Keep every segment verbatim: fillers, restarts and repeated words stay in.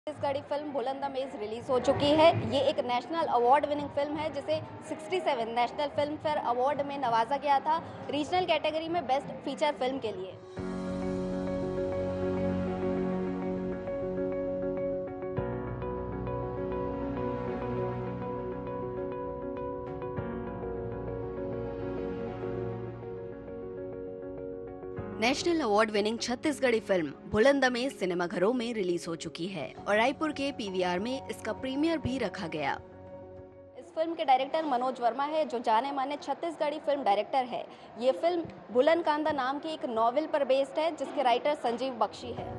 Chhattisgarhi film बुलंद अमेज release हो चुकी है। ये एक नेशनल अवार्ड विनिंग फिल्म है जिसे सड़सठ नेशनल फिल्म फेयर अवार्ड में नवाजा गया था रीजनल कैटेगरी में बेस्ट फीचर फिल्म के लिए। National award winning Chhattisgarhi film बुलंद अमेज सिनेमाघरों में रिलीज हो चुकी है और रायपुर के पीवीआर में इसका प्रीमियर भी रखा गया। इस फिल्म के डायरेक्टर मनोज वर्मा है, जो जाने माने छत्तीसगढ़ी फिल्म डायरेक्टर है। ये फिल्म बुलंद कांदा नाम की एक नॉवेल पर बेस्ड है, जिसके राइटर संजीव बख्शी है।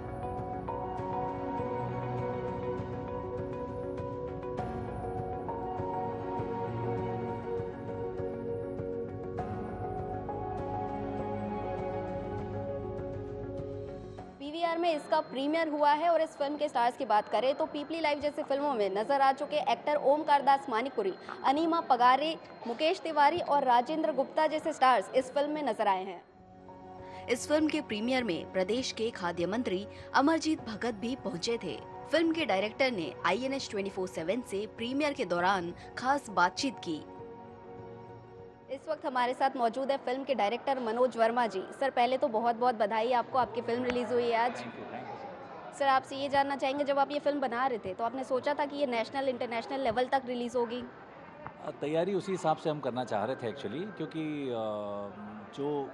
पीवीआर में इसका प्रीमियर हुआ है और इस फिल्म के स्टार्स की बात करें तो पीपली लाइव जैसी फिल्मों में नजर आ चुके एक्टर ओमकार दास मानिकपुरी, अनीमा पगारे, मुकेश तिवारी और राजेंद्र गुप्ता जैसे स्टार्स इस फिल्म में नजर आए हैं। इस फिल्म के प्रीमियर में प्रदेश के खाद्य मंत्री अमरजीत भगत भी पहुंचे थे। फिल्म के डायरेक्टर ने I N H twenty four seven से प्रीमियर के दौरान खास बातचीत की। इस वक्त हमारे साथ मौजूद है फिल्म के डायरेक्टर मनोज वर्मा जी। सर, पहले तो बहुत बहुत बधाई आपको, आपकी फिल्म रिलीज हुई है आज। Thank you thank you sir, आपसे ये जानना चाहेंगे, जब आप ये फिल्म बना रहे थे तो आपने सोचा था कि ये नेशनल इंटरनेशनल लेवल तक रिलीज होगी? सर। तैयारी उसी हिसाब से हम करना चाह रहे थे एक्चुअली, क्योंकि अ, जो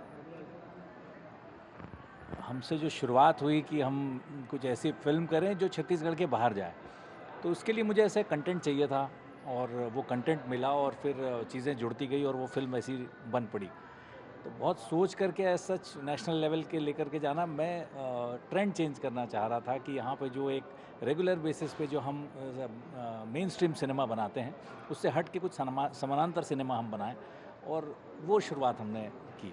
हमसे जो शुरुआत हुई कि हम कुछ ऐसी फिल्म करें जो छत्तीसगढ़ के बाहर जाए, तो उसके लिए मुझे ऐसे कंटेंट चाहिए था और वो कंटेंट मिला और फिर चीज़ें जुड़ती गई और वो फिल्म ऐसी बन पड़ी। तो बहुत सोच करके एज सच नेशनल लेवल के लेकर के जाना, मैं ट्रेंड चेंज करना चाह रहा था कि यहाँ पे जो एक रेगुलर बेसिस पे जो हम मेन स्ट्रीम सिनेमा बनाते हैं, उससे हट के कुछ सनमा- समानांतर सिनेमा हम बनाएं, और वो शुरुआत हमने की।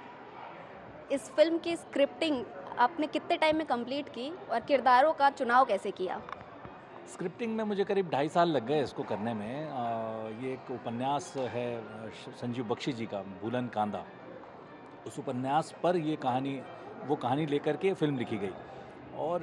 इस फिल्म की स्क्रिप्टिंग आपने कितने टाइम में कंप्लीट की और किरदारों का चुनाव कैसे किया? स्क्रिप्टिंग में मुझे करीब ढाई साल लग गए इसको करने में। अ, ये एक उपन्यास है अ, श- संजीव बख्शी जी का, बुलंद कांदा। उस उपन्यास पर ये कहानी, वो कहानी लेकर के फिल्म लिखी गई। और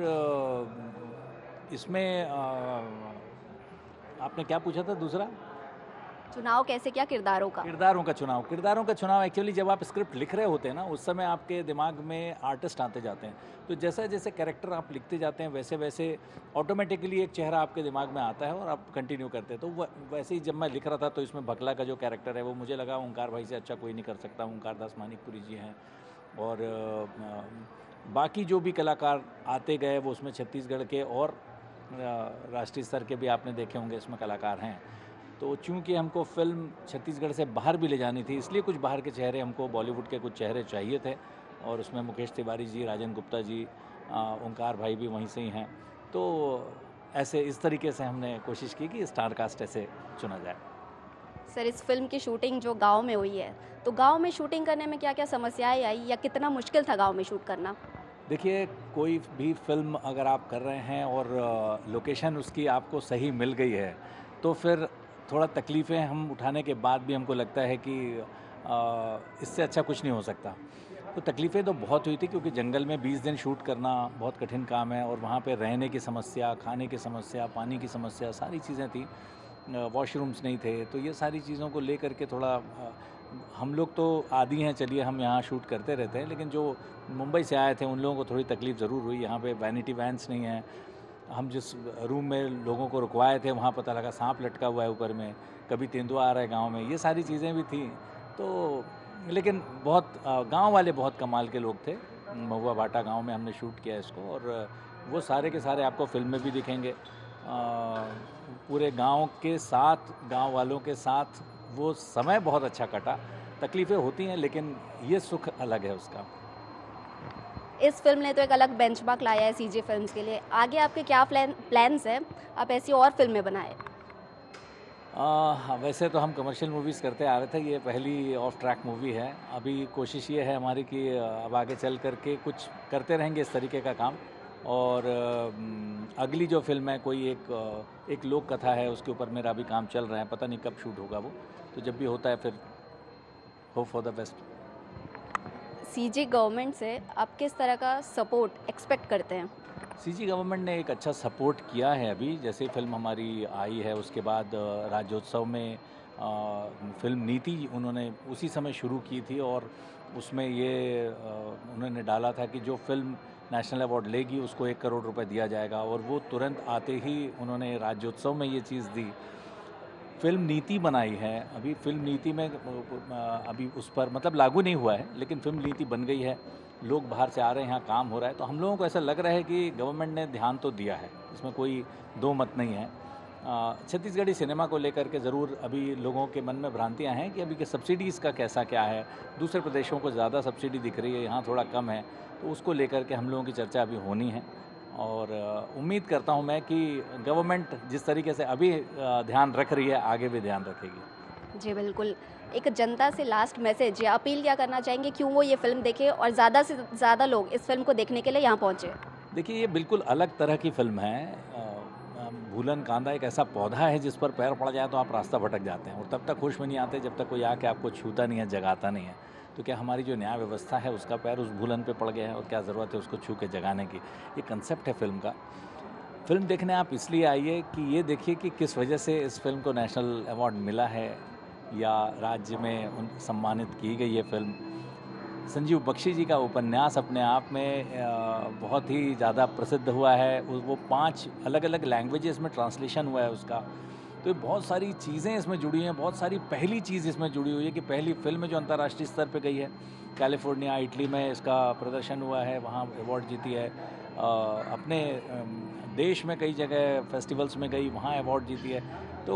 अ, इसमें अ, आपने क्या पूछा था दूसरा? चुनाव कैसे किया किरदारों का? किरदारों का चुनाव। किरदारों का चुनाव एक्चुअली जब आप स्क्रिप्ट लिख रहे होते हैं ना, उस समय आपके दिमाग में आर्टिस्ट आते जाते हैं। तो जैसे जैसे कैरेक्टर आप लिखते जाते हैं, वैसे वैसे ऑटोमेटिकली एक चेहरा आपके दिमाग में आता है और आप कंटिन्यू करते हैं। तो वह- वैसे ही जब मैं लिख रहा था, तो इसमें बकला का जो कैरेक्टर है, वो मुझे लगा ओंकार भाई से अच्छा कोई नहीं कर सकता। ओंकार दास मानिकपुरी जी हैं, और अ, अ, बाकी जो भी कलाकार आते गए वो उसमें छत्तीसगढ़ के और अ, राष्ट्रीय स्तर के भी आपने देखे होंगे इसमें कलाकार हैं। तो चूंकि हमको फिल्म छत्तीसगढ़ से बाहर भी ले जानी थी, इसलिए कुछ बाहर के चेहरे, हमको बॉलीवुड के कुछ चेहरे चाहिए थे, और उसमें मुकेश तिवारी जी, राजेंद्र गुप्ता जी, अ, ओंकार भाई भी वहीं से ही हैं। तो ऐसे इस तरीके से हमने कोशिश की कि स्टार कास्ट ऐसे चुना जाए। सर, इस फिल्म की शूटिंग जो गांव में हुई है, तो गांव में शूटिंग करने में क्या क्या समस्याएं आई या कितना मुश्किल था गांव में शूट करना? देखिए, कोई भी फिल्म अगर आप कर रहे हैं और लोकेशन उसकी आपको सही मिल गई है, तो फिर थोड़ा तकलीफ़ें हम उठाने के बाद भी हमको लगता है कि अ, इससे अच्छा कुछ नहीं हो सकता। तो तकलीफ़ें तो बहुत हुई थी, क्योंकि जंगल में बीस दिन शूट करना बहुत कठिन काम है, और वहाँ पे रहने की समस्या, खाने की समस्या, पानी की समस्या, सारी चीज़ें थी। वॉशरूम्स नहीं थे, तो ये सारी चीज़ों को लेकर के थोड़ा अ, हम लोग तो आदी हैं, चलिए हम यहाँ शूट करते रहते हैं, लेकिन जो मुंबई से आए थे उन लोगों को थोड़ी तकलीफ़ ज़रूर हुई। यहाँ पे वैनिटी वैन्स नहीं हैं। हम जिस रूम में लोगों को रुकवाए थे, वहाँ पता लगा सांप लटका हुआ है ऊपर में, कभी तेंदुआ आ रहा है गाँव में, ये सारी चीज़ें भी थी। तो लेकिन बहुत अ, गाँव वाले बहुत कमाल के लोग थे। महुआ भाटा गाँव में हमने शूट किया इसको, और वो सारे के सारे आपको फिल्म में भी दिखेंगे। अ, पूरे गांव के साथ, गांव वालों के साथ वो समय बहुत अच्छा कटा। तकलीफ़ें होती हैं, लेकिन ये सुख अलग है उसका। इस फिल्म ने तो एक अलग बेंचमार्क लाया है सीजी फिल्म्स के लिए। आगे आपके क्या प्लान प्लान्स हैं? आप ऐसी और फिल्में बनाएं? आ, हाँ, वैसे तो हम कमर्शियल मूवीज़ करते आ रहे थे, ये पहली ऑफ ट्रैक मूवी है। अभी कोशिश ये है हमारी कि अ, अब आगे चल करके कुछ करते रहेंगे इस तरीके का काम। और अम, अगली जो फिल्म है, कोई एक अ, एक लोक कथा है, उसके ऊपर मेरा अभी काम चल रहा है। पता नहीं कब शूट होगा वो, तो जब भी होता है फिर hope for the best. CG government से आप किस तरह का सपोर्ट एक्सपेक्ट करते हैं? सीजी गवर्नमेंट ने एक अच्छा सपोर्ट किया है अभी, जैसे फिल्म हमारी आई है उसके बाद अ, राज्योत्सव में अ, फिल्म नीति उन्होंने उसी समय शुरू की थी और उसमें ये अ, उन्होंने डाला था कि जो फिल्म नेशनल अवार्ड लेगी उसको एक करोड़ रुपए दिया जाएगा और वो तुरंत आते ही उन्होंने राज्योत्सव में ये चीज़ दी। फिल्म नीति बनाई है, अभी फिल्म नीति में अ, अभी उस पर मतलब लागू नहीं हुआ है, लेकिन फिल्म नीति बन गई है, लोग बाहर से आ रहे हैं, यहाँ काम हो रहा है, तो हम लोगों को ऐसा लग रहा है कि गवर्नमेंट ने ध्यान तो दिया है, इसमें कोई दो मत नहीं है। अ, छत्तीसगढ़ी सिनेमा को लेकर के ज़रूर अभी लोगों के मन में भ्रांतियाँ हैं कि अभी के सब्सिडीज़ का कैसा क्या है, दूसरे प्रदेशों को ज़्यादा सब्सिडी दिख रही है, यहाँ थोड़ा कम है, तो उसको लेकर के हम लोगों की चर्चा अभी होनी है। और अ, उम्मीद करता हूँ मैं कि गवर्नमेंट जिस तरीके से अभी अ, ध्यान रख रही है, आगे भी ध्यान रखेगी। जी बिल्कुल। एक जनता से लास्ट मैसेज या अपील क्या करना चाहेंगे, क्यों वो ये फ़िल्म देखें और ज़्यादा से ज़्यादा लोग इस फ़िल्म को देखने के लिए यहाँ पहुँचे? देखिए, ये बिल्कुल अलग तरह की फ़िल्म है। अ, अ, भूलन कांदा एक ऐसा पौधा है जिस पर पैर पड़ जाए तो आप रास्ता भटक जाते हैं और तब तक होश में नहीं आते जब तक कोई आके आपको छूता नहीं है, जगाता नहीं है। तो क्या हमारी जो न्याय व्यवस्था है उसका पैर उस भूलन पे पड़ गया है और क्या ज़रूरत है उसको छू के जगाने की? ये कंसेप्ट है फ़िल्म का। फ़िल्म देखने आप इसलिए आइए कि ये देखिए कि किस वजह से इस फ़िल्म को नेशनल अवार्ड मिला है या राज्य में उन सम्मानित की गई है फ़िल्म। संजीव बख्शी जी का उपन्यास अपने आप में अ, बहुत ही ज़्यादा प्रसिद्ध हुआ है। उ वो पाँच अलग-अलग लैंग्वेजेस में ट्रांसलेशन हुआ है उसका। तो ये बहुत सारी चीज़ें इसमें जुड़ी हैं, बहुत सारी पहली चीज़ इसमें जुड़ी हुई है कि पहली फ़िल्म जो अंतर्राष्ट्रीय स्तर पे गई है। कैलिफ़ोर्निया, इटली में इसका प्रदर्शन हुआ है, वहाँ अवार्ड जीती है। अ, अपने अम, देश में कई जगह फेस्टिवल्स में गई, वहाँ अवार्ड जीती है। तो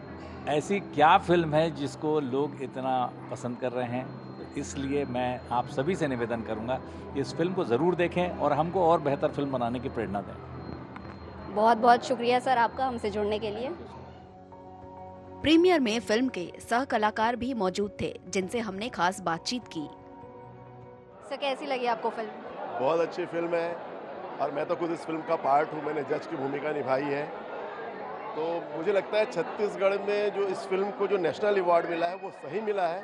ऐसी क्या फ़िल्म है जिसको लोग इतना पसंद कर रहे हैं? तो इसलिए मैं आप सभी से निवेदन करूँगा कि इस फ़िल्म को ज़रूर देखें और हमको और बेहतर फ़िल्म बनाने की प्रेरणा दें। बहुत-बहुत शुक्रिया सर आपका हमसे जुड़ने के लिए। प्रीमियर में फिल्म के सह कलाकार भी मौजूद थे, जिनसे हमने खास बातचीत की। सर कैसी लगी आपको फिल्म? बहुत अच्छी फिल्म है और मैं तो खुद इस फिल्म का पार्ट हूँ, मैंने जज की भूमिका निभाई है। तो मुझे लगता है छत्तीसगढ़ में जो इस फिल्म को जो नेशनल अवार्ड मिला है वो सही मिला है।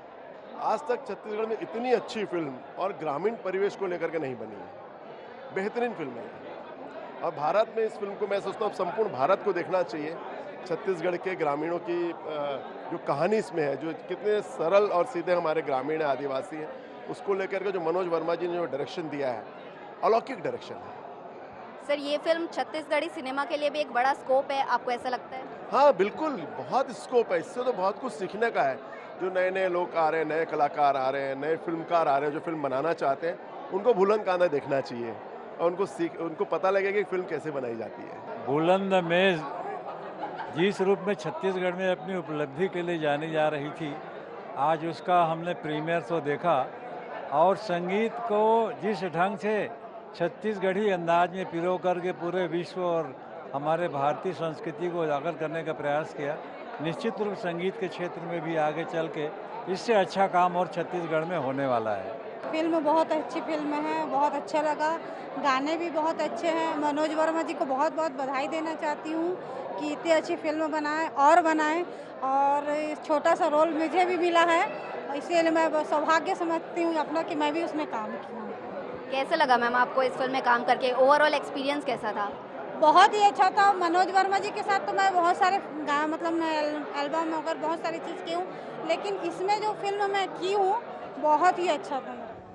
आज तक छत्तीसगढ़ में इतनी अच्छी फिल्म और ग्रामीण परिवेश को लेकर के नहीं बनी है। बेहतरीन फिल्म है और भारत में इस फिल्म को मैं सोचता हूँ संपूर्ण भारत को देखना चाहिए। छत्तीसगढ़ के ग्रामीणों की जो कहानी इसमें है, जो कितने सरल और सीधे हमारे ग्रामीण आदिवासी हैं, उसको लेकर के जो मनोज वर्मा जी ने जो डायरेक्शन दिया है, अलौकिक डायरेक्शन है। सर ये फिल्म छत्तीसगढ़ी सिनेमा के लिए भी एक बड़ा स्कोप है, आपको ऐसा लगता है? हाँ बिल्कुल, बहुत स्कोप है, इससे तो बहुत कुछ सीखने का है। जो नए नए लोग आ रहे हैं, नए कलाकार आ रहे हैं, नए फिल्मकार आ रहे हैं जो फिल्म बनाना चाहते हैं, उनको भूलन कांदा देखना चाहिए और उनको सीख उनको पता लगेगा कि फिल्म कैसे बनाई जाती है। बुलंद मेज जिस रूप में छत्तीसगढ़ में अपनी उपलब्धि के लिए जानी जा रही थी, आज उसका हमने प्रीमियर शो देखा और संगीत को जिस ढंग से छत्तीसगढ़ी अंदाज में पिरो करके पूरे विश्व और हमारे भारतीय संस्कृति को उजागर करने का प्रयास किया, निश्चित रूप संगीत के क्षेत्र में भी आगे चल के इससे अच्छा काम और छत्तीसगढ़ में होने वाला है। फिल्म बहुत अच्छी फिल्म है, बहुत अच्छा लगा, गाने भी बहुत अच्छे हैं। मनोज वर्मा जी को बहुत बहुत बधाई देना चाहती हूँ कि इतनी अच्छी फिल्म बनाएं और बनाएं और छोटा सा रोल मुझे भी मिला है, इसलिए मैं सौभाग्य समझती हूँ अपना कि मैं भी उसमें काम की हूँ। कैसा लगा मैम आपको इस फिल्म में काम करके? ओवरऑल एक्सपीरियंस कैसा था? बहुत ही अच्छा था। मनोज वर्मा जी के साथ तो मैं बहुत सारे गा मतलब मैं एल्बम वगैरह बहुत सारी चीज़ की हूँ, लेकिन इसमें जो फिल्म मैं की हूँ बहुत ही अच्छा था।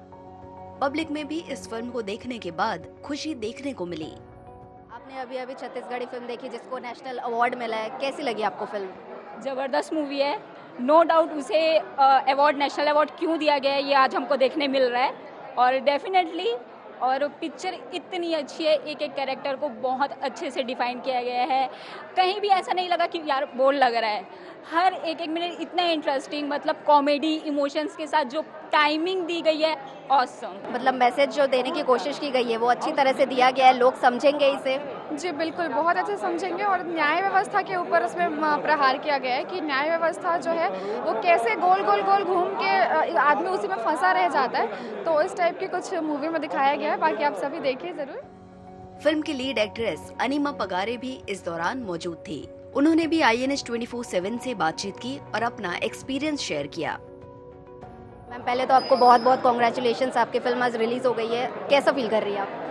पब्लिक में भी इस फिल्म को देखने के बाद खुशी देखने को मिली। आपने अभी अभी छत्तीसगढ़ी फिल्म देखी जिसको नेशनल अवार्ड मिला है, कैसी लगी आपको फिल्म? ज़बरदस्त मूवी है, नो डाउट उसे अवार्ड नेशनल अवार्ड क्यों दिया गया है ये आज हमको देखने मिल रहा है और डेफिनेटली और पिक्चर इतनी अच्छी है, एक एक कैरेक्टर को बहुत अच्छे से डिफाइन किया गया है। कहीं भी ऐसा नहीं लगा कि यार बोर लग रहा है, हर एक एक मिनट इतना इंटरेस्टिंग, मतलब कॉमेडी इमोशंस के साथ जो टाइमिंग दी गई है ऑसम। मतलब मैसेज जो देने की कोशिश की गई है वो अच्छी तरह से दिया गया है, लोग समझेंगे इसे? जी बिल्कुल, बहुत अच्छे समझेंगे और न्याय व्यवस्था के ऊपर उसमें प्रहार किया गया है कि न्याय व्यवस्था जो है वो कैसे गोल गोल गोल घूम के आदमी उसी में फंसा रह जाता है, तो इस टाइप की कुछ मूवी में दिखाया गया है। बाकी आप सभी देखिए जरूर। फिल्म की लीड एक्ट्रेस अनीमा पगारे भी इस दौरान मौजूद थी। उन्होंने भी I N H twenty four seven से बातचीत की और अपना एक्सपीरियंस शेयर किया। मैम पहले तो आपको बहुत बहुत कॉन्ग्रेचुलेशंस, आपकी फिल्म आज रिलीज हो गई है, कैसा फील कर रही है आप?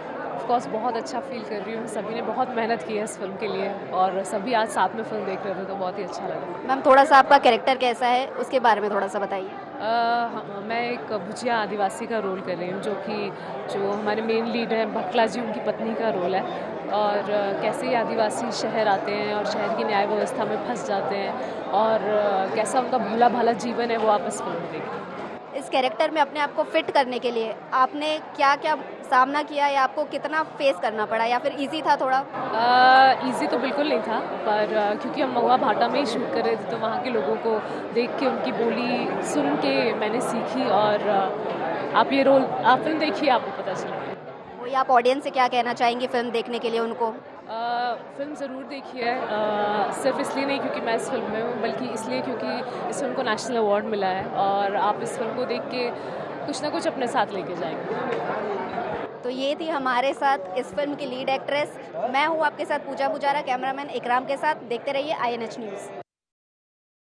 ऑफ कोर्स बहुत अच्छा फील कर रही हूँ। सभी ने बहुत मेहनत की है इस फिल्म के लिए और सभी आज साथ में फिल्म देख रहे थे तो बहुत ही अच्छा लगा। मैम थोड़ा सा आपका कैरेक्टर कैसा है उसके बारे में थोड़ा सा बताइए। अ, हाँ, मैं एक भुजिया आदिवासी का रोल कर रही हूँ, जो कि जो हमारे मेन लीड हैं बकला जी, उनकी पत्नी का रोल है और अ, कैसे ये आदिवासी शहर आते हैं और शहर की न्याय व्यवस्था में फंस जाते हैं और अ, कैसा उनका भोला भाला जीवन है वो आप इस फिल्म में देखें। इस कैरेक्टर में अपने आप को फिट करने के लिए आपने क्या क्या सामना किया या आपको कितना फेस करना पड़ा या फिर इजी था थोड़ा? इजी तो बिल्कुल नहीं था, पर uh, क्योंकि हम महुआ भाटा में ही शूट कर रहे थे तो वहाँ के लोगों को देख के उनकी बोली सुन के मैंने सीखी और uh, आप ये रोल आप फिल्म देखिए आपको पता चलेगा। वही आप ऑडियंस से क्या कहना चाहेंगी फिल्म देखने के लिए उनको? uh, फिल्म ज़रूर देखिए, uh, सिर्फ इसलिए नहीं क्योंकि मैं इस फिल्म में हूँ बल्कि इसलिए क्योंकि इस फिल्म को नेशनल अवार्ड मिला है और आप इस फिल्म को देख के कुछ ना कुछ अपने साथ लेके जाएंगे। तो ये थी हमारे साथ इस फिल्म की लीड एक्ट्रेस। मैं हूँ आपके साथ पूजा पुजारा, कैमरामैन इकराम के साथ। देखते रहिए आई एन एच न्यूज़।